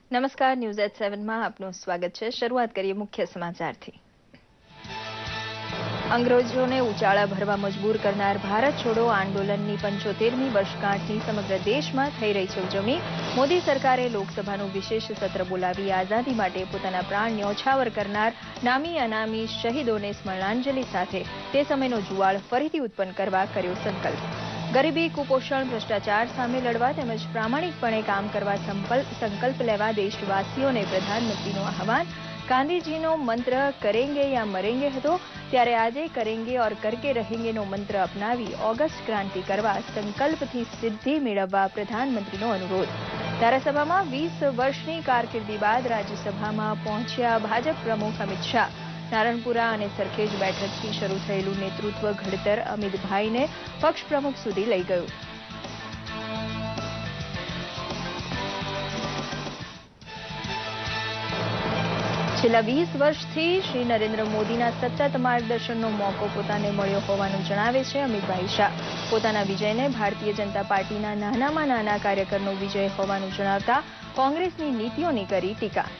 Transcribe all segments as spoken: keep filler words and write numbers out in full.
નમસ્કાર, news eight seven માં આપનું સ્વાગત છે. શરૂઆત કરીએ મુખ્ય સમાચારથી. અંગ્રેજોને ઉચાળા ભરવા મજબૂર કરનાર ભારત છોડો આંદોલનની પંચોતેરમી વર્ષગાંઠની સમગ્ર દેશમાં થઈ રહી છે ઉજવણી. મોદી સરકારે લોકસભાનું વિશેષ સત્ર બોલાવી આઝાદી માટે પોતાના પ્રાણ ન્યોછાવર કરનાર નામી અનામી શહીદોને સ્મરણાંજલિ સાથે તે સમયનો જુવાળ ફરીથી ઉત્પન્ન કરવા કર્યો સંકલ્પ. ગરીબી, કુપોષણ, ભ્રષ્ટાચાર સામે લડવા તેમજ પ્રામાણિકપણે કામ કરવા સંકલ્પ લેવા દેશવાસીઓને પ્રધાનમંત્રીનું આહવાન. ગાંધીજીનો મંત્ર કરેંગે યા મરેંગે હતો, ત્યારે આજે કરેંગે ઓર કરકે રહેંગેનો મંત્ર અપનાવી ઓગસ્ટ ક્રાંતિ કરવા સંકલ્પથી સિદ્ધિ મેળવવા પ્રધાનમંત્રીનો અનુરોધ. ધારાસભામાં વીસ વર્ષની કારકિર્દી બાદ રાજ્યસભામાં પહોંચ્યા ભાજપ પ્રમુખ અમિત શાહ. નારણપુરા અને સરખેજ બેઠકથી શરૂ થયેલું નેતૃત્વ ઘડતર અમિતભાઈને પક્ષ પ્રમુખ સુધી લઈ ગયું. છેલ્લા વીસ વર્ષથી શ્રી નરેન્દ્ર મોદીના સતત માર્ગદર્શનનો મોકો પોતાને મળ્યો હોવાનું જણાવે છે અમિતભાઈ શાહ. પોતાના વિજયને ભારતીય જનતા પાર્ટીના નાનામાં નાના કાર્યકરનો વિજય હોવાનું જણાવતા કોંગ્રેસની નીતિઓની કરી ટીકા.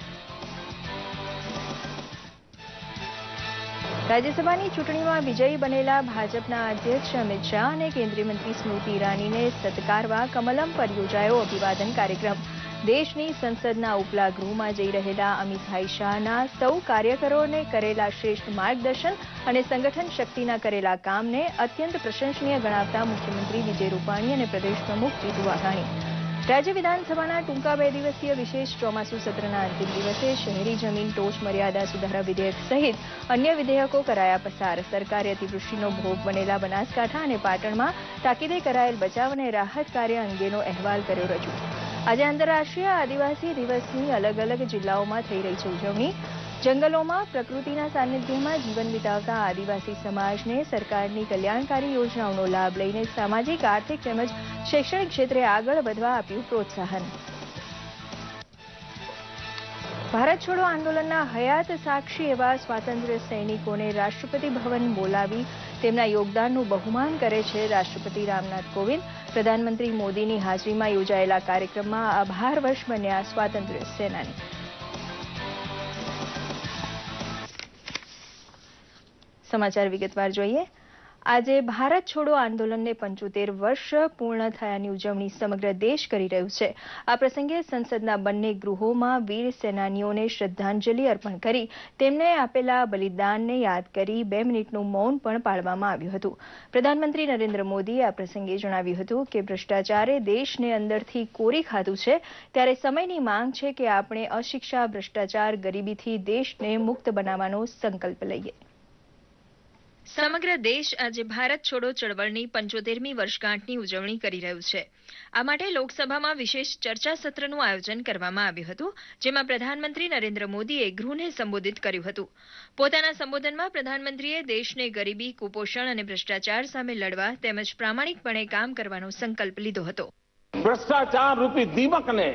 રાજ્યસભાની ચૂંટણીમાં વિજયી બનેલા ભાજપના અધ્યક્ષ અમિત શાહ અને કેન્દ્રીય મંત્રી સ્મૃતિ ઈરાનીને સત્કારવા કમલમ પર યોજાયો અભિવાદન કાર્યક્રમ. દેશની સંસદના ઉપલા ગૃહમાં જઈ રહેલા અમિતભાઈ શાહના સૌ કાર્યકરોને કરેલા શ્રેષ્ઠ માર્ગદર્શન અને સંગઠન શક્તિના કરેલા કામને અત્યંત પ્રશંસનીય ગણાવતા મુખ્યમંત્રી વિજય રૂપાણી અને પ્રદેશ પ્રમુખ જીતુ વાઘાણી. રાજ્ય વિધાનસભાના ટૂંકા બે દિવસીય વિશેષ ચોમાસુ સત્રના અંતિમ દિવસે શહેરી જમીન ટોચ મર્યાદા સુધારા વિધેયક સહિત અન્ય વિધેયકો કરાયા પસાર. સરકારે અતિવૃષ્ટિનો ભોગ બનેલા બનાસકાંઠા અને પાટણમાં તાકીદે કરાયેલ બચાવ અને રાહત કાર્ય અંગેનો અહેવાલ કર્યો રજૂ. આજે આંતરરાષ્ટ્રીય આદિવાસી દિવસની અલગ અલગ જિલ્લાઓમાં થઈ રહી છે ઉજવણી. જંગલોમાં પ્રકૃતિના સાનિધ્યમાં જીવન વિતાવતા આદિવાસી સમાજને સરકારની કલ્યાણકારી યોજનાઓનો લાભ લઈને સામાજિક, આર્થિક તેમજ શૈક્ષણિક ક્ષેત્રે આગળ વધવા આપ્યું પ્રોત્સાહન. ભારત છોડો આંદોલનના હયાત સાક્ષી એવા સ્વાતંત્ર્ય સૈનિકોને રાષ્ટ્રપતિ ભવન બોલાવી તેમના યોગદાનનું બહુમાન કરે છે રાષ્ટ્રપતિ રામનાથ કોવિંદ. પ્રધાનમંત્રી મોદીની હાજરીમાં યોજાયેલા કાર્યક્રમમાં આભાર વર્ષ બન્યા સ્વાતંત્ર્ય સેનાની. સમાચાર વિગતવાર જોઈએ. આજે ભારત છોડો આંદોલનને પંચોતેર વર્ષ પૂર્ણ થયાની ઉજવણી સમગ્ર દેશ કરી રહ્યું છે. આ પ્રસંગે સંસદના બંને ગૃહોમાં વીર સેનાનીઓને શ્રદ્ધાંજલિ અર્પણ કરી તેમને આપેલા બલિદાનને યાદ કરી બે મિનિટનું મૌન પણ પાળવામાં આવ્યું હતું. પ્રધાનમંત્રી નરેન્દ્ર મોદીએ આ પ્રસંગે જણાવ્યું હતું કે ભ્રષ્ટાચારે દેશને અંદરથી કોરી ખાધું છે, ત્યારે સમયની માંગ છે કે આપણે અશિક્ષા, ભ્રષ્ટાચાર, ગરીબીથી દેશને મુક્ત બનાવવાનો સંકલ્પ લઈએ. સમગ્ર દેશ આજે ભારત છોડો ચળવળની પંચોતેરમી વર્ષગાંઠની ઉજવણી કરી રહ્યું છે. આ માટે લોકસભામાં વિશેષ ચર્ચા સત્રનું આયોજન કરવામાં આવ્યું હતું, જેમાં પ્રધાનમંત્રી નરેન્દ્ર મોદીએ ગૃહને સંબોધિત કર્યું હતું. પોતાના સંબોધનમાં પ્રધાનમંત્રીએ દેશને ગરીબી, કુપોષણ અને ભ્રષ્ટાચાર સામે લડવા તેમજ પ્રામાણિકપણે કામ કરવાનો સંકલ્પ લીધો હતો. ભ્રષ્ટાચાર રૂપી દીમક ને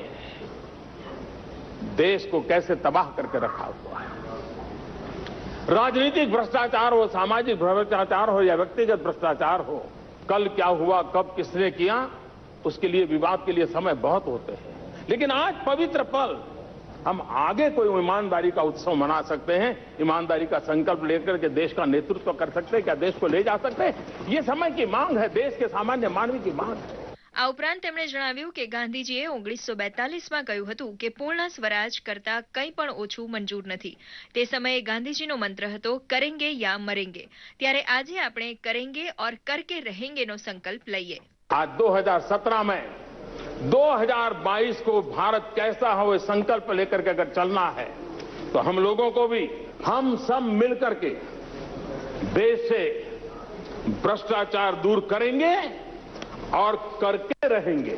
દેશ को कैसे तबाह करके रखा हुआ है. राजनीतिक भ्रष्टाचार हो, सामाजिक भ्रष्टाचार हो या व्यक्तिगत भ्रष्टाचार हो, कल क्या हुआ, कब किसने किया, उसके लिए विवाद के लिए समय बहुत होते हैं. लेकिन आज पवित्र पल हम आगे कोई ईमानदारी का उत्सव मना सकते हैं, ईमानदारी का संकल्प लेकर के देश का नेतृत्व कर सकते हैं, क्या देश को ले जा सकते हैं. ये समय की मांग है, देश के सामान्य मानवी की मांग है. આ ઉપરાંત તેમણે જણાવ્યું કે ગાંધીજીએ ઓગણીસો બેતાલીસમાં કહ્યું હતું કે પૂર્ણ સ્વરાજ કરતા કંઈ પણ ઓછું મંજૂર નથી. તે સમયે ગાંધીજીનો મંત્ર હતો કરેંગે યા મરેંગે, ત્યારે આજે આપણે કરેંગે और करके रहेंगेનો સંકલ્પ લઈએ. आज दो हज़ार सत्रह में दो हज़ार बाईस को भारत कैसा हो संकल्प लेकर के अगर चलना है तो हम लोगों को भी हम सब मिलकर के देश से भ्रष्टाचार दूर करेंगे और करके रहेंगे.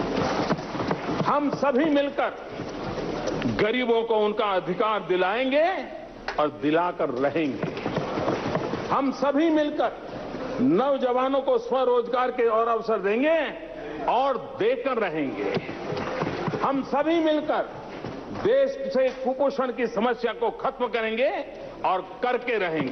हम सभी मिलकर गरीबों को उनका अधिकार दिलाएंगे और दिलाकर रहेंगे. हम सभी मिलकर नौजवानों को स्वरोजगार के और अवसर देंगे और देकर रहेंगे. हम सभी मिलकर देश से कुपोषण की समस्या को खत्म करेंगे और करके रहेंगे.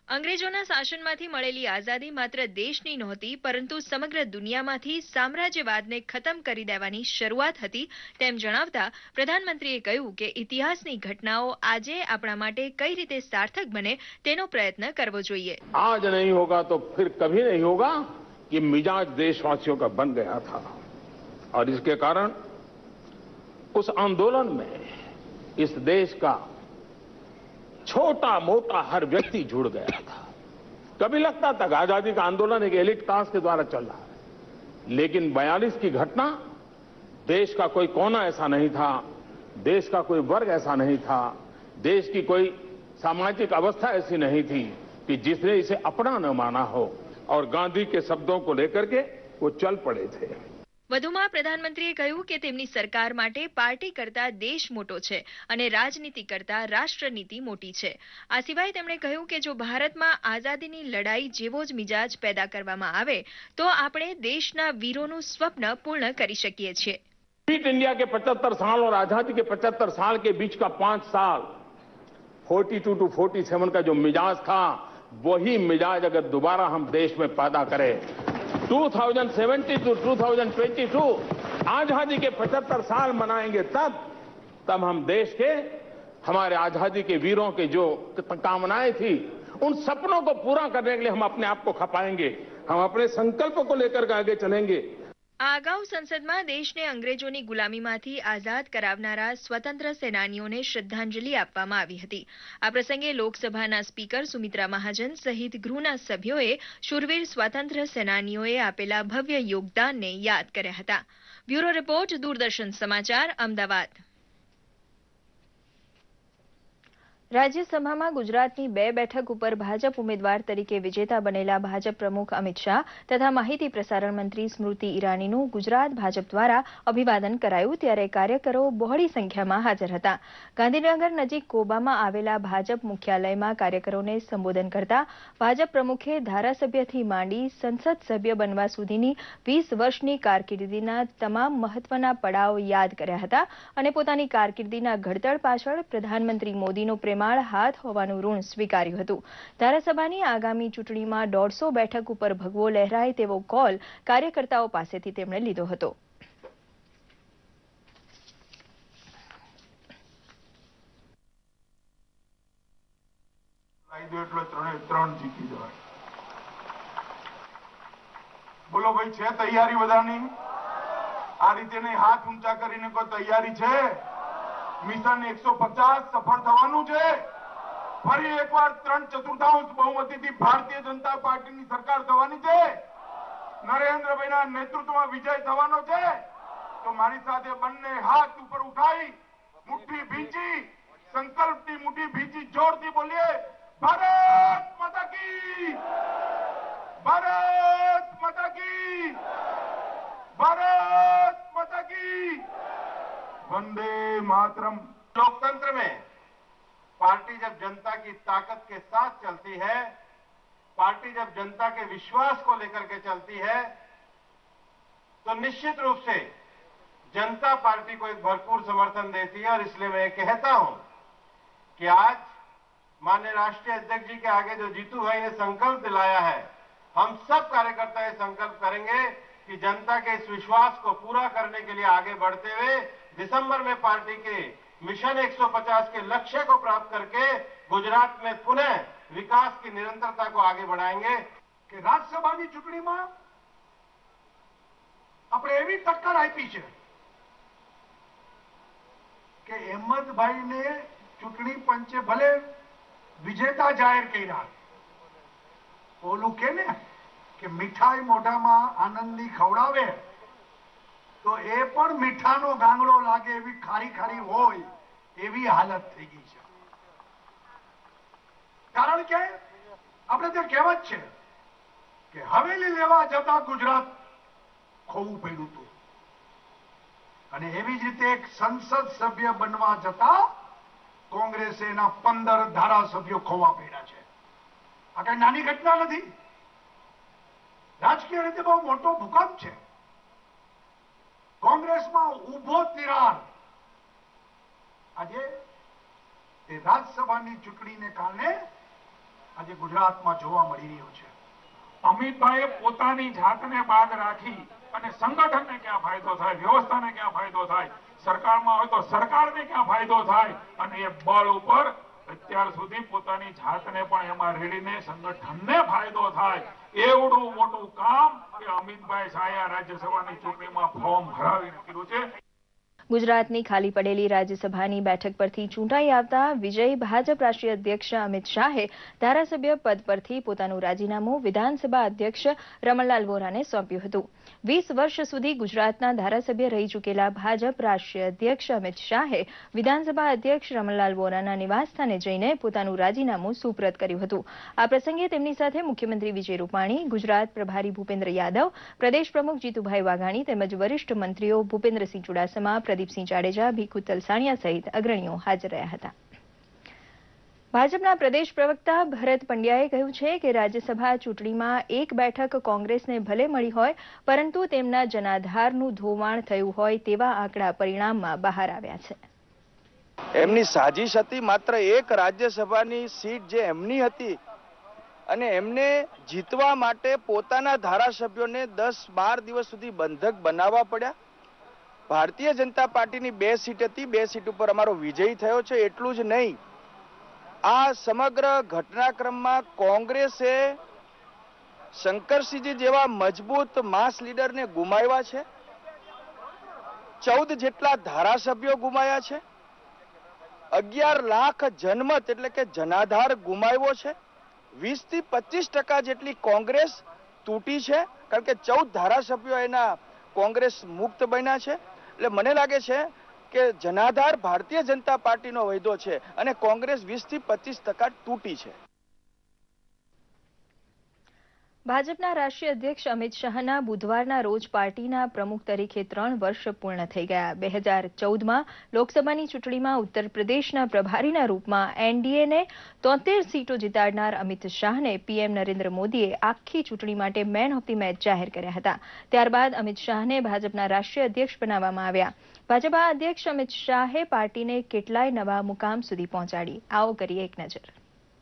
અંગ્રેજોના શાસનમાંથી મળેલી આઝાદી માત્ર દેશની નહોતી, પરંતુ સમગ્ર દુનિયામાંથી સામ્રાજ્યવાદને ખતમ કરી દેવાની શરૂઆત હતી તેમ જણાવતા પ્રધાનમંત્રીએ કહ્યું કે ઇતિહાસની ઘટનાઓ આજે આપણા માટે કઈ રીતે સાર્થક બને તેનો પ્રયત્ન કરવો જોઈએ. आज नहीं होगा तो फिर कभी नहीं होगा कि मिजाज देशवासियों का बन गया था और इसके कारण उस आंदोलन में इस देश का छोटा मोटा हर व्यक्ति जुड़ गया था. कभी लगता था कि आजादी का आंदोलन एक एलिट क्लास के द्वारा चल रहा है, लेकिन बयालीस की घटना, देश का कोई कोना ऐसा नहीं था, देश का कोई वर्ग ऐसा नहीं था, देश की कोई सामाजिक अवस्था ऐसी नहीं थी कि जिसने इसे अपना न माना हो और गांधी के शब्दों को लेकर के वो चल पड़े थे. વધુમાં પ્રધાનમંત્રીએ કહ્યું કે તેમની સરકાર માટે પાર્ટી કરતા દેશ મોટો છે અને રાજનીતિ કરતા રાષ્ટ્રનીતિ મોટી છે. આ સિવાય તેમણે કહ્યું કે જો ભારતમાં આઝાદીની લડાઈ જેવો જ મિજાજ પેદા કરવામાં આવે તો આપણે દેશના વીરોનું સ્વપ્ન પૂર્ણ કરી શકીએ છીએ. फिट इंडिया के पचहत्तर साल और आजादी के पचहत्तर साल के बीच का पांच साल बयालीस टू सैंतालीस का जो मिजाज था, वही मिजाज अगर दोबारा हम देश में पैदा करें, दो हज़ार सत्तर टू दो हज़ार बाईस आजादी के पचहत्तर साल मनाएंगे, तब तब हम देश के, हमारे आजादी के वीरों के जो कामनाएं थी, उन सपनों को पूरा करने के लिए हम अपने आप को खपाएंगे, हम अपने संकल्प को लेकर के आगे चलेंगे. આ અગાઉ સંસદમાં દેશને અંગ્રેજોની ગુલામીમાંથી આઝાદ કરાવનારા સ્વતંત્ર સેનાનીઓને શ્રદ્ધાંજલિ આપવામાં આવી હતી. આ પ્રસંગે લોકસભાના સ્પીકર સુમિત્રા મહાજન સહિત ગૃહના સભ્યોએ શૂરવીર સ્વાતંત્ર્ય સેનાનીઓએ આપેલા ભવ્ય યોગદાનને યાદ કર્યા હતા. બ્યુરો રિપોર્ટ, દૂરદર્શન સમાચાર, અમદાવાદ. રાજ્યસભામાં ગુજરાતની બે બેઠક ઉપર ભાજપ ઉમેદવાર તરીકે વિજેતા બનેલા ભાજપ પ્રમુખ અમિત શાહ તથા માહિતી પ્રસારણ મંત્રી સ્મૃતિ ઈરાનીનું ગુજરાત ભાજપ દ્વારા અભિવાદન કરાયું, ત્યારે કાર્યકરો બહોળી સંખ્યામાં હાજર હતા. ગાંધીનગર નજીક કોબામાં આવેલા ભાજપ મુખ્યાલયમાં કાર્યકરોને સંબોધન કરતા ભાજપ પ્રમુખે ધારાસભ્યથી માંડી સંસદ સભ્ય બનવા સુધીની વીસ વર્ષની કારકિર્દીના તમામ મહત્વના પડાવ યાદ કર્યા હતા અને પોતાની કારકિર્દીના ઘડતર પાછળ પ્રધાનમંત્રી મોદીનો પ્રેમ હાથ હોવાનું ઋણ સ્વીકાર્યું હતું. ધારાસભાની આગામી ચૂંટણીમાં દોઢસો બેઠક ઉપર ભગવો લહેરાય તેવો કોલ કાર્યકર્તાઓ પાસેથી તેમણે લીધો હતો. બોલો ભાઈ, છે તૈયારી બધાની? આ રીતે નહીં, હાથ ઊંચા કરીને કોઈ તૈયારી છે? મિશન એકસો પચાસ સફળ થવાનું છે. ફરી એકવાર ત્રણ ચતુર્થાંશ બહુમતીથી ભારતીય જનતા પાર્ટીની સરકાર થવાની છે. નરેન્દ્રભાઈના નેતૃત્વમાં વિજય થવાનો છે. તો મારી સાથે બંને હાથ ઉપર ઉઠાઈ મુઠ્ઠી ભીંચી, સંકલ્પની મુઠ્ઠી ભીંચી જોરથી બોલીએ, ભારત માતા की, भारत माता की, भारत माता की, वंदे मातरम. लोकतंत्र में पार्टी जब जनता की ताकत के साथ चलती है, पार्टी जब जनता के विश्वास को लेकर के चलती है, तो निश्चित रूप से जनता पार्टी को एक भरपूर समर्थन देती है. और इसलिए मैं कहता हूं कि आज माननीय राष्ट्रीय अध्यक्ष जी के आगे जो जीतू भाई ने संकल्प दिलाया है, हम सब कार्यकर्ता ये संकल्प करेंगे कि जनता के इस विश्वास को पूरा करने के लिए आगे बढ़ते हुए दिसंबर में पार्टी के मिशन एक सौ पचास के लक्ष्य को प्राप्त करके गुजरात में पुनः विकास की निरंतरता को आगे बढ़ाएंगे. कि राज्यसभाની ચૂંટણીમાં આપણે એવી ટક્કર આપી છે કે અહેમદભાઈને ચૂંટણી પંચે ભલે વિજેતા જાહેર કર્યા, ઓલું કે ને કે મીઠાઈ મોઢામાં આનંદની ખવડાવે તો એ પણ મીઠાનો ગાંગડો લાગે એવી ખારી ખારી હોય એવી હાલત થઈ ગઈ છે. કારણ કે આપણે તે કહેવત છે કે હવેલી લેવા જતા ગુજરાત ખોવું પડ્યું હતું, અને એવી જ રીતે એક સંસદ સભ્ય બનવા જતા કોંગ્રેસે એના પંદર ધારાસભ્યો ખોવા પડ્યા છે. આ કઈ નાની ઘટના નથી. રાજકીય રીતે બહુ મોટો ભૂકંપ છે. કોંગ્રેસમાં ઉભો તિરાડ આજે એ રાજ્યસભાની ચૂંટણીને કારણે આજે ગુજરાતમાં જોવા મળી રહ્યો છે। અમિતભાઈએ પોતાની જાતને બાદ રાખી અને સંગઠનને ક્યાં ફાયદો થાય, વ્યવસ્થાને ક્યાં ફાયદો થાય, સરકારમાં હોય તો સરકારને ક્યાં ફાયદો થાય, અને એ બળ ઉપર અત્યાર સુધી પોતાની જાતને પણ એમાં રેડીને સંગઠનને ફાયદો થાય એવડું મોટું કામ કે અમિતભાઈ શાહે રાજ્યસભાની ચૂંટણીમાં ફોર્મ ભરાવીને કર્યું છે। ગુજરાતની ખાલી પડેલી રાજ્યસભાની બેઠક પરથી ચૂંટાઈ આવતા વિજયી ભાજપ રાષ્ટ્રીય અધ્યક્ષ અમિત શાહે ધારાસભ્ય પદ પરથી પોતાનું રાજીનામું વિધાનસભા અધ્યક્ષ રમણલાલ વોરાને સોંપ્યું હતું। વીસ વર્ષ સુધી ગુજરાતના ધારાસભ્ય રહી ચૂકેલા ભાજપ રાષ્ટ્રીય અધ્યક્ષ અમિત શાહે વિધાનસભા અધ્યક્ષ રમણલાલ વોરાના નિવાસસ્થાને જઈને પોતાનું રાજીનામું સુપ્રત કર્યું હતું। આ પ્રસંગે તેમની સાથે મુખ્યમંત્રી વિજય રૂપાણી, ગુજરાત પ્રભારી ભૂપેન્દ્ર યાદવ, પ્રદેશ પ્રમુખ જીતુભાઈ વાઘાણી તેમજ વરિષ્ઠ મંત્રીઓ ભૂપેન્દ્રસિંહ ચુડાસમા, પ્રદીપસિંહ જાડેજા, ભીખુ તલસાણિયા સહિત અગ્રણીઓ હાજર રહ્યા હતા। ભાજપના પ્રદેશ પ્રવક્તા ભરત પંડ્યાએ કહ્યું છે કે રાજ્યસભા ચૂંટણીમાં એક બેઠક કોંગ્રેસને ભલે મળી હોય, પરંતુ તેમના જનાધારનું ધોવાણ થયું હોય તેવા આંકડા પરિણામમાં બહાર આવ્યા છે। એમની સાજિશ હતી માત્ર એક રાજ્યસભાની સીટ જે એમની હતી અને એમને જીતવા માટે પોતાના ધારાસભ્યોને દસ બાર દિવસ સુધી બંધક બનાવવા પડ્યા। ભારતીય જનતા પાર્ટીની બે સીટ હતી, બે સીટ ઉપર અમારો વિજય થયો છે। એટલું જ નહીં, આ સમગ્ર ઘટનાક્રમમાં કોંગ્રેસે શંકરસિંહજી જેવા મજબૂત માસ લીડરને ગુમાવ્યા છે, ચૌદ જેટલા ધારાસભ્યો ગુમાયા છે, અગિયાર લાખ જનમત એટલે કે જનાધાર ગુમાવ્યો છે, વીસ થી પચીસ ટકા જેટલી કોંગ્રેસ તૂટી છે, કારણ કે ચૌદ ધારાસભ્યો એના કોંગ્રેસ મુક્ત બન્યા છે। એટલે મને લાગે છે કે જનાધાર ભારતીય જનતા પાર્ટીનો વધ્યો છે અને કોંગ્રેસ વીસ થી પચીસ ટકા તૂટી છે। ભાજપના રાષ્ટ્રીય અધ્યક્ષ અમિત શાહના બુધવારના રોજ પાર્ટીના પ્રમુખ તરીકે ત્રણ વર્ષ પૂર્ણ થઈ ગયા। બે હજાર ચૌદમાં લોકસભાની ચૂંટણીમાં ઉત્તર પ્રદેશના પ્રભારીના રૂપમાં એનડીએને તોતેર સીટો જીતાડનાર અમિત શાહને પીએમ નરેન્દ્ર મોદીએ આખી ચૂંટણી માટે મેન ઓફ ધી મેચ જાહેર કર્યા હતા। ત્યારબાદ અમિત શાહને ભાજપના રાષ્ટ્રીય અધ્યક્ષ બનાવવામાં આવ્યા। ભાજપા અધ્યક્ષ અમિત શાહે પાર્ટીને કેટલાય નવા મુકામ સુધી પહોંચાડી। આવો કરીએ એક નજર।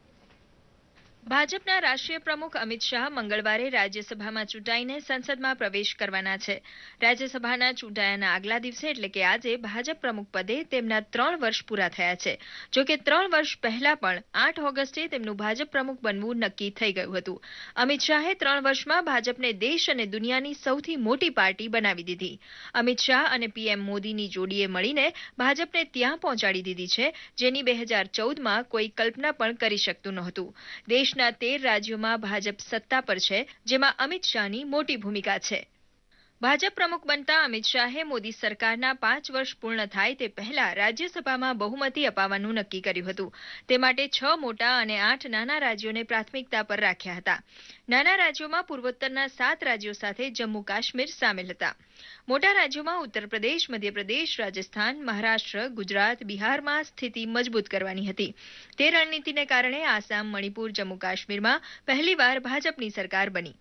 ભાજપના રાષ્ટ્રીય પ્રમુખ અમિત શાહ મંગળવારે રાજ્યસભામાં ચૂંટાઈને સંસદમાં પ્રવેશ કરવાના છે। રાજ્યસભાના ચૂંટાયાના આગલા દિવસે એટલે કે આજે ભાજપ પ્રમુખ પદે તેમના ત્રણ વર્ષ પૂરા થયા છે। જો કે ત્રણ વર્ષ પહેલા પણ આઠ ઓગસ્ટે તેમનું ભાજપ પ્રમુખ બનવું નક્કી થઈ ગયું હતું। અમિત શાહે ત્રણ વર્ષમાં ભાજપને દેશ અને દુનિયાની સૌથી મોટી પાર્ટી બનાવી દીધી। અમિત શાહ અને પીએમ મોદીની જોડીએ મળીને ભાજપને ત્યાં પહોંચાડી દીધી છે, જેની બે હજાર ચૌદમાં કોઈ કલ્પના પણ કરી શકતું નહોતું। દેશ તેર રાજ્યોમાં ભાજપ સત્તા પર છે, જેમાં અમિત શાહની મોટી ભૂમિકા છે। ભાજપ પ્રમુખ બનતા અમિત શાહે મોદી સરકારના પાંચ વર્ષ પૂર્ણ થાય તે પહેલા રાજ્યસભામાં બહુમતી અપાવવાનું નક્કી કર્યું હતું। તે માટે છ મોટા અને આઠ નાના રાજ્યોને પ્રાથમિકતા પર રાખ્યા હતા। નાના રાજ્યોમાં પૂર્વોત્તરના સાત રાજ્યો સાથે જમ્મુ કાશ્મીર સામેલ હતા। મોટા રાજ્યોમાં ઉત્તર પ્રદેશ, મધ્યપ્રદેશ, રાજસ્થાન, મહારાષ્ટ્ર, ગુજરાત, બિહારમાં સ્થિતિ મજબૂત કરવાની હતી। તે રણનીતિને કારણે આસામ, મણિપુર, જમ્મુ કાશ્મીરમાં પહેલીવાર ભાજપની સરકાર બની।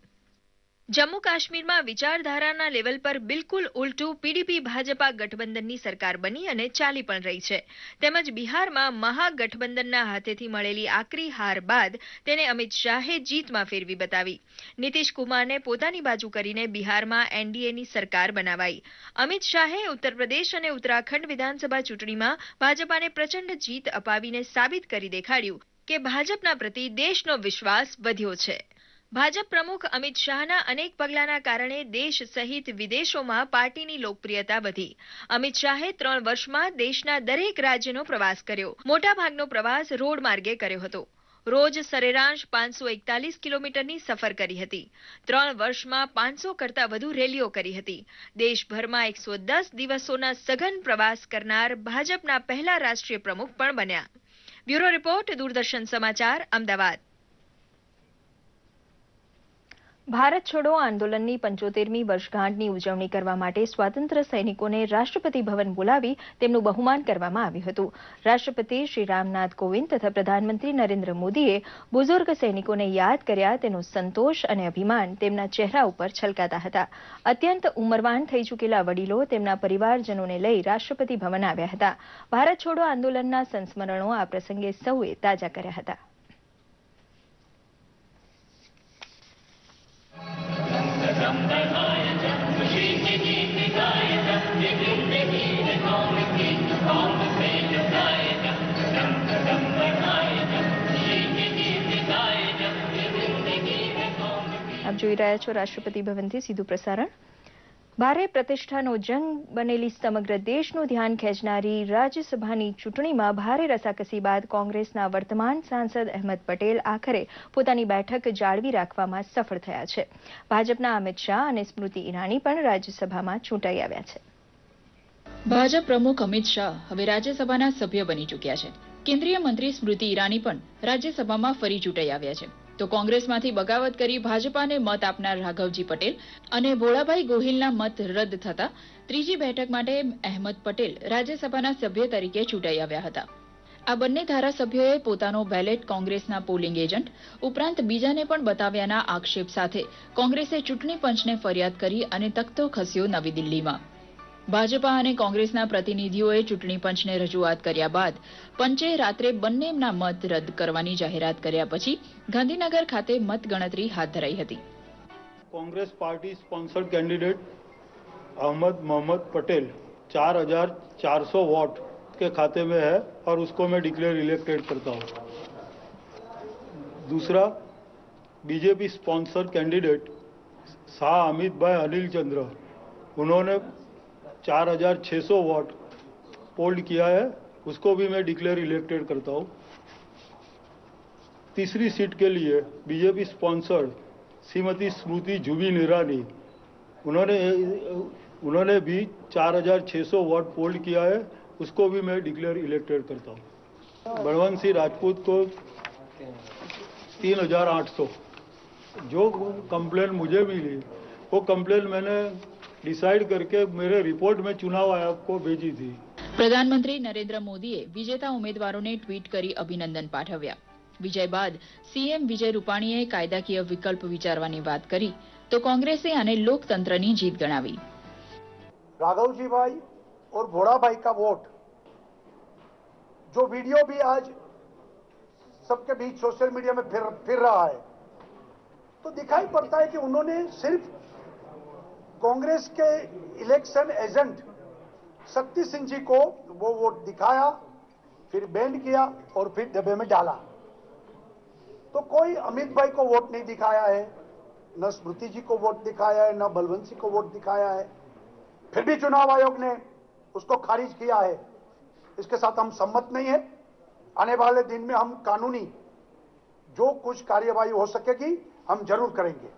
જમ્મુ કાશ્મીરમાં વિચારધારાના લેવલ પર બિલકુલ ઉલટું પીડીપી ભાજપા ગઠબંધનની સરકાર બની અને ચાલી પણ રહી છે। તેમજ બિહારમાં મહાગઠબંધનના હાથેથી મળેલી આકરી હાર બાદ તેને અમિત શાહે જીતમાં ફેરવી બતાવી। નીતિશ કુમારને પોતાની બાજુ કરીને બિહારમાં એનડીએની સરકાર બનાવાઈ। અમિત શાહે ઉત્તર પ્રદેશ અને ઉત્તરાખંડ વિધાનસભા ચૂંટણીમાં ભાજપાને પ્રચંડ જીત અપાવીને સાબિત કરી દેખાડ્યું કે ભાજપના પ્રતિ દેશનો વિશ્વાસ વધ્યો છે। ભાજપ પ્રમુખ અમિત શાહના અનેક પગલાંના કારણે દેશ સહિત વિદેશોમાં પાર્ટીની લોકપ્રિયતા વધી। અમિત શાહે ત્રણ વર્ષમાં દેશના દરેક રાજ્યનો પ્રવાસ કર્યો। મોટાભાગનો પ્રવાસ રોડ માર્ગે કર્યો હતો। રોજ સરેરાશ પાંચસો એકતાલીસ કિલોમીટરની સફર કરી હતી। ત્રણ વર્ષમાં પાંચસો કરતાં વધુ રેલીઓ કરી હતી। દેશભરમાં એકસો દસ દિવસોના સઘન પ્રવાસ કરનાર ભાજપના પહેલા રાષ્ટ્રીય પ્રમુખ પણ બન્યા। બ્યુરો રિપોર્ટ, દૂરદર્શન સમાચાર, અમદાવાદ। ભારત છોડો આંદોલનની પંચોતેરમી વર્ષગાંઠની ઉજવણી કરવા માટે સ્વાતંત્ર્ય સૈનિકોને રાષ્ટ્રપતિ ભવન બોલાવી તેમનું બહુમાન કરવામાં આવ્યું હતું। રાષ્ટ્રપતિ શ્રી રામનાથ કોવિંદ તથા પ્રધાનમંત્રી નરેન્દ્ર મોદીએ બુઝુર્ગ સૈનિકોને યાદ કર્યા તેનો સંતોષ અને અભિમાન તેમના ચહેરા ઉપર છલકાતા હતા। અત્યંત ઉંમરવાન થઈ ચૂકેલા વડીલો તેમના પરિવારજનોને લઈ રાષ્ટ્રપતિ ભવન આવ્યા હતા। ભારત છોડો આંદોલનના સંસ્મરણો આ પ્રસંગે સૌએ તાજા કર્યા હતા। આપ જોઈ રહ્યા છો રાષ્ટ્રપતિ ભવનથી સીધું પ્રસારણ. ભારે પ્રતિષ્ઠાનો જંગ બનેલી સમગ્ર દેશનું ધ્યાન ખેંચનારી રાજ્યસભાની ચૂંટણીમાં ભારે રસાકસી બાદ કોંગ્રેસના વર્તમાન સાંસદ અહેમદ પટેલ આખરે પોતાની બેઠક જાળવી રાખવામાં સફળ થયા છે. ભાજપના અમિત શાહ અને સ્મૃતિ ઈરાની પણ રાજ્યસભામાં ચૂંટાઈ આવ્યા છે. ભાજપ પ્રમુખ અમિત શાહ હવે રાજ્યસભાના સભ્ય બની ચૂક્યા છે. કેન્દ્રીય મંત્રી સ્મૃતિ ઈરાની પણ રાજ્યસભામાં ફરી ચૂંટાઈ આવ્યા છે. તો કોંગ્રેસમાંથી બગાવત કરી ભાજપાને મત આપનાર રાઘવજી પટેલ અને ભોળાભાઈ ગોહિલના મત રદ થતા ત્રીજી બેઠક માટે અહેમદ પટેલ રાજ્યસભાના સભ્ય તરીકે ચૂંટાઈ આવ્યા હતા. આ બંને ધારાસભ્યોએ પોતાનો બેલેટ કોંગ્રેસના પોલિંગ એજન્ટ ઉપરાંત બીજાને પણ બતાવ્યાના આક્ષેપ સાથે કોંગ્રેસે ચૂંટણી પંચને ફરિયાદ કરી અને તખ્તો ખસ્યો નવી દિલ્હીમાં. ભાજપા અને કોંગ્રેસના પ્રતિનિધિઓએ ચૂંટણી પંચને રજૂઆત કર્યા બાદ પંચે રાત્રે બંનેના મત રદ કરવાની જાહેરાત કર્યા પછી ગાંધીનગર ખાતે મતગણતરી હાથ ધરાઈ હતી. Congress party sponsored candidate Ahmed Mohammed Patel चार हजार चार सौ वोट के खाते में है और उसको मैं डिक्लेयर इलेक्टेड करता हूँ. दूसरा BJP sponsored candidate Shah Amit bhai Anil चंद्र, उन्होंने चार हजार छः सौ वोट पोल्ड किया है, उसको भी मैं डिक्लेयर इलेक्टेड करता हूँ. तीसरी सीट के लिए बीजेपी स्पॉन्सर्ड श्रीमती स्मृति जुबिन ईरानी, उन्होंने उन्होंने भी चार हजार छः सौ वोट पोल्ड किया है, उसको भी मैं डिक्लेयर इलेक्टेड करता हूँ. बलवंत सिंह राजपूत को तीन हजार आठ सौ. जो कंप्लेन मुझे मिली वो कंप्लेन मैंने डिसाइड करके मेरे रिपोर्ट में चुनाव आयोग को भेजी थी. પ્રધાનમંત્રી નરેન્દ્ર મોદીએ વિજેતા ઉમેદવારોને ટ્વીટ કરી અભિનંદન પાઠવ્યા. વિજય બાદ સીએમ વિજય રૂપાણીએ કાયદાકીય વિકલ્પ વિચારવાની વાત કરી તો કોંગ્રેસે આને લોકતંત્રની જીત ગણાવી. राघव जी भाई और भोड़ा भाई का वोट, जो वीडियो भी आज सबके बीच सोशल मीडिया में फिर फिर रहा है, तो दिखाई पड़ता है कि उन्होंने सिर्फ कांग्रेस के इलेक्शन एजेंट शक्ति सिंह जी को वो वोट दिखाया, फिर बैंड किया और फिर डब्बे में डाला. तो कोई अमित भाई को वोट नहीं दिखाया है, न स्मृति जी को वोट दिखाया है, न बलवंत सिंह को वोट दिखाया है. फिर भी चुनाव आयोग ने उसको खारिज किया है. इसके साथ हम सम्मत नहीं है. आने वाले दिन में हम कानूनी जो कुछ कार्यवाही हो सकेगी हम जरूर करेंगे.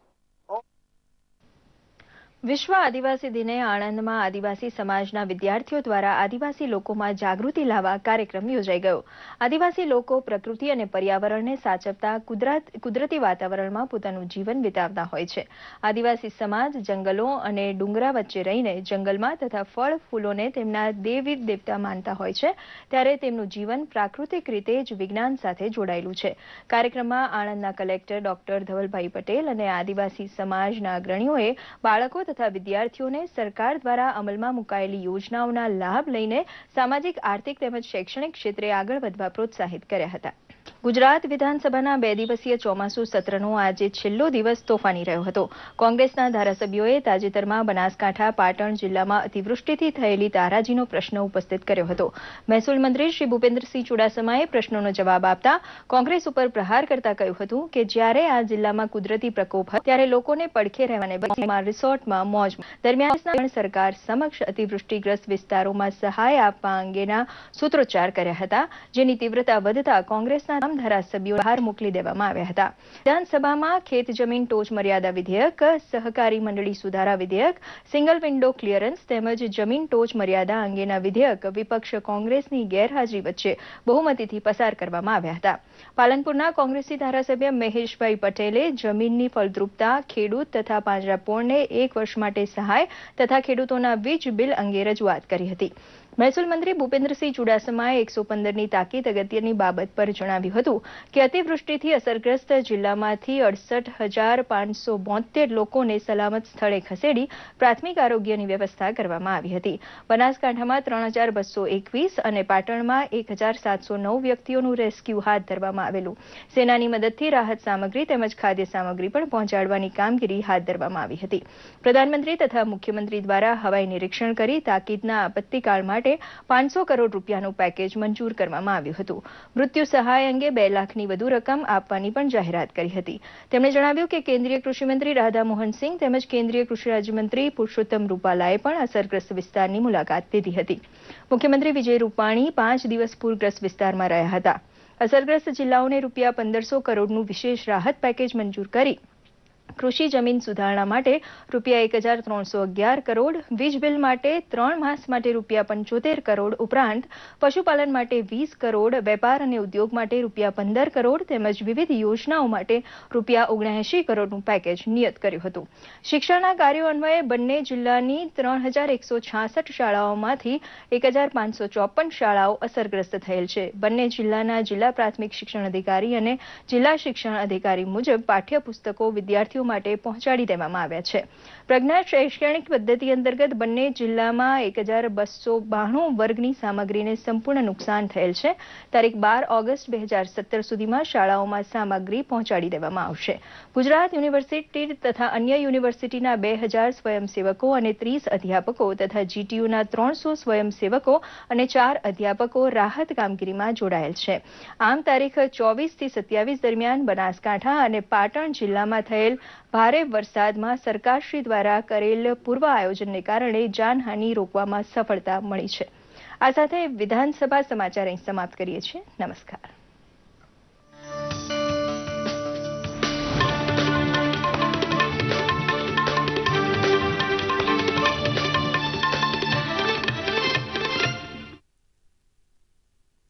વિશ્વ આદિવાસી દિને આણંદમાં આદિવાસી સમાજના વિદ્યાર્થીઓ દ્વારા આદિવાસી લોકોમાં જાગૃતિ લાવવા કાર્યક્રમ યોજાઈ ગયો. આદિવાસી લોકો પ્રકૃતિ અને પર્યાવરણને સાચવતા કુદરત કુદરતી વાતાવરણમાં પોતાનું જીવન વિતાવતા હોય છે. આદિવાસી સમાજ જંગલો અને ડુંગરા વચ્ચે રહીને જંગલમાં તથા ફળ ફૂલોને તેમના દેવી દેવતા માનતા હોય છે, ત્યારે તેમનું જીવન પ્રાકૃતિક રીતે જ વિજ્ઞાન સાથે જોડાયેલું છે. કાર્યક્રમમાં આણંદના કલેક્ટર ડોક્ટર ધવલભાઈ પટેલ અને આદિવાસી સમાજના અગ્રણીઓએ બાળકો તથા વિદ્યાર્થીઓને સરકાર દ્વારા અમલમાં મુકાયેલી યોજનાઓના લાભ લઈને સામાજિક, આર્થિક તેમજ શૈક્ષણિક ક્ષેત્રે આગળ વધવા પ્રોત્સાહિત કર્યા હતા. ગુજરાત વિધાનસભાના બે દિવસીય ચોમાસુ સત્રનો આજે છેલ્લો દિવસ તોફાની રહ્યો હતો. કોંગ્રેસના ધારાસભ્યોએ તાજેતરમાં બનાસકાંઠા, પાટણ જિલ્લામાં અતિવૃષ્ટિથી થયેલી તારાજીનો પ્રશ્ન ઉપસ્થિત કર્યો હતો. મહેસૂલ મંત્રી શ્રી ભૂપેન્દ્રસિંહ ચુડાસમાએ પ્રશ્નોનો જવાબ આપતા કોંગ્રેસ ઉપર પ્રહાર કરતા કહ્યું હતું કે જ્યારે આ જિલ્લામાં કુદરતી પ્રકોપ હતો ત્યારે લોકોને પડખે રહેવાને બદલે રિસોર્ટમાં મોજ. દરમિયાન સરકાર સમક્ષ અતિવૃષ્ટિગ્રસ્ત વિસ્તારોમાં સહાય આપવા અંગેના સૂત્રોચ્ચાર કર્યા હતા, જેની તીવ્રતા વધતા કોંગ્રેસના ધારાસભ્યો બહાર મોકલી દેવામાં આવ્યા હતા. વિધાનસભામાં ખેત જમીન ટોચ મર્યાદા વિધેયક, સહકારી મંડળી સુધારા વિધેયક, સિંગલ વિન્ડો ક્લિયરન્સ તેમજ જમીન ટોચ મર્યાદા અંગેના વિધેયક વિપક્ષ કોંગ્રેસની ગેરહાજરી વચ્ચે બહુમતીથી પસાર કરવામાં આવ્યા હતા. પાલનપુરના કોંગ્રેસી ધારાસભ્ય મહેશભાઈ પટેલે જમીનની ફળદ્રુપતા, ખેડૂત તથા પાંજરાપોળને એક વર્ષ માટે સહાય તથા ખેડૂતોના વીજ બિલ અંગે રજૂઆત કરી હતી. મહેસૂલ મંત્રી ભૂપેન્દ્રસિંહ ચુડાસમાએ એકસો પંદરની તાકીદ અગત્યની બાબત પર જણાવ્યું હતું કે અતિવૃષ્ટિથી અસરગ્રસ્ત જિલ્લામાંથી અડસઠ હજાર પાંચસો બોતેર લોકોને સલામત સ્થળે ખસેડી પ્રાથમિક આરોગ્યની વ્યવસ્થા કરવામાં આવી હતી. બનાસકાંઠામાં ત્રણ હજાર બસો એકવીસ અને પાટણમાં એક હજાર સાતસો નવ વ્યક્તિઓનું રેસ્ક્યુ હાથ ધરવામાં આવેલું. સેનાની મદદથી રાહત સામગ્રી તેમજ ખાદ્ય સામગ્રી પણ પહોંચાડવાની કામગીરી હાથ ધરવામાં આવી હતી. પ્રધાનમંત્રી તથા મુખ્યમંત્રી દ્વારા હવાઈ નિરીક્ષણ કરી તાકીદના આપત્તિકાળ માટે પાંચસો કરોડ રૂપિયાનું પેકેજ મંજૂર કરવામાં આવ્યું હતું. મૃત્યુ સહાય અંગે બે લાખની વધુ રકમ આપવાની પણ જાહેરાત કરી હતી. તેમણે જણાવ્યું કે કેન્દ્રીય કૃષિમંત્રી રાધામોહન સિંહ તેમજ કેન્દ્રીય કૃષિ રાજ્યમંત્રી પુરુષોત્તમ રૂપાલાએ પણ અસરગ્રસ્ત વિસ્તારની મુલાકાત લીધી હતી. મુખ્યમંત્રી વિજય રૂપાણી પાંચ દિવસ પૂરગ્રસ્ત વિસ્તારમાં રહ્યા હતા. અસરગ્રસ્ત જિલ્લાઓને રૂપિયા પંદરસો કરોડનું વિશેષ રાહત પેકેજ મંજૂર કરી કૃષિ જમીન સુધારણા માટે રૂપિયા એક હજાર ત્રણસો અગિયાર કરોડ, વીજ બિલ માટે ત્રણ માસ માટે રૂપિયા પંચોતેર કરોડ ઉપરાંત પશુપાલન માટે વીસ કરોડ, વેપાર અને ઉદ્યોગ માટે રૂપિયા પંદર કરોડ તેમજ વિવિધ યોજનાઓ માટે રૂપિયા ઓગણએંશી કરોડનું પેકેજ નિયત કર્યું હતું. શિક્ષણના કાર્યો અન્વયે બંને જિલ્લાની ત્રણ હજાર એકસો છાસઠ શાળાઓમાંથી એક હજાર પાંચસો ચોપન શાળાઓ અસરગ્રસ્ત થયેલ છે. બંને જિલ્લાના જિલ્લા પ્રાથમિક શિક્ષણ અધિકારી અને જિલ્લા શિક્ષણ અધિકારી મુજબ પાઠ્યપુસ્તકો વિદ્યાર્થીઓ માટે પહોંચાડી દેવામાં આવ્યા છે. પ્રજ્ઞા શૈક્ષણિક પદ્ધતિ અંતર્ગત બંને જિલ્લામાં એક હજાર બસો બાણું વર્ગની સામગ્રીને સંપૂર્ણ નુકસાન થયેલ છે. તારીખ બાર ઓગસ્ટ બે હજાર સત્તર સુધીમાં શાળાઓમાં સામગ્રી પહોંચાડી દેવામાં આવશે. ગુજરાત યુનિવર્સિટી તથા અન્ય યુનિવર્સિટીના બે હજાર સ્વયંસેવકો અને ત્રીસ અધ્યાપકો તથા જીટીયુના ત્રણસો સ્વયંસેવકો અને ચાર અધ્યાપકો રાહત કામગીરીમાં જોડાયેલ છે. આમ તારીખ ચોવીસ થી સત્યાવીસ દરમિયાન બનાસકાંઠા અને પાટણ જિલ્લામાં થયેલ ભારે વરસાદમાં સરકારશ્રી દ્વારા કરેલ પૂર્વ આયોજનને કારણે જાનહાનિ રોકવામાં સફળતા મળી છે. આ સાથે વિધાનસભા સમાચાર અહીં સમાપ્ત કરીએ છીએ. નમસ્કાર.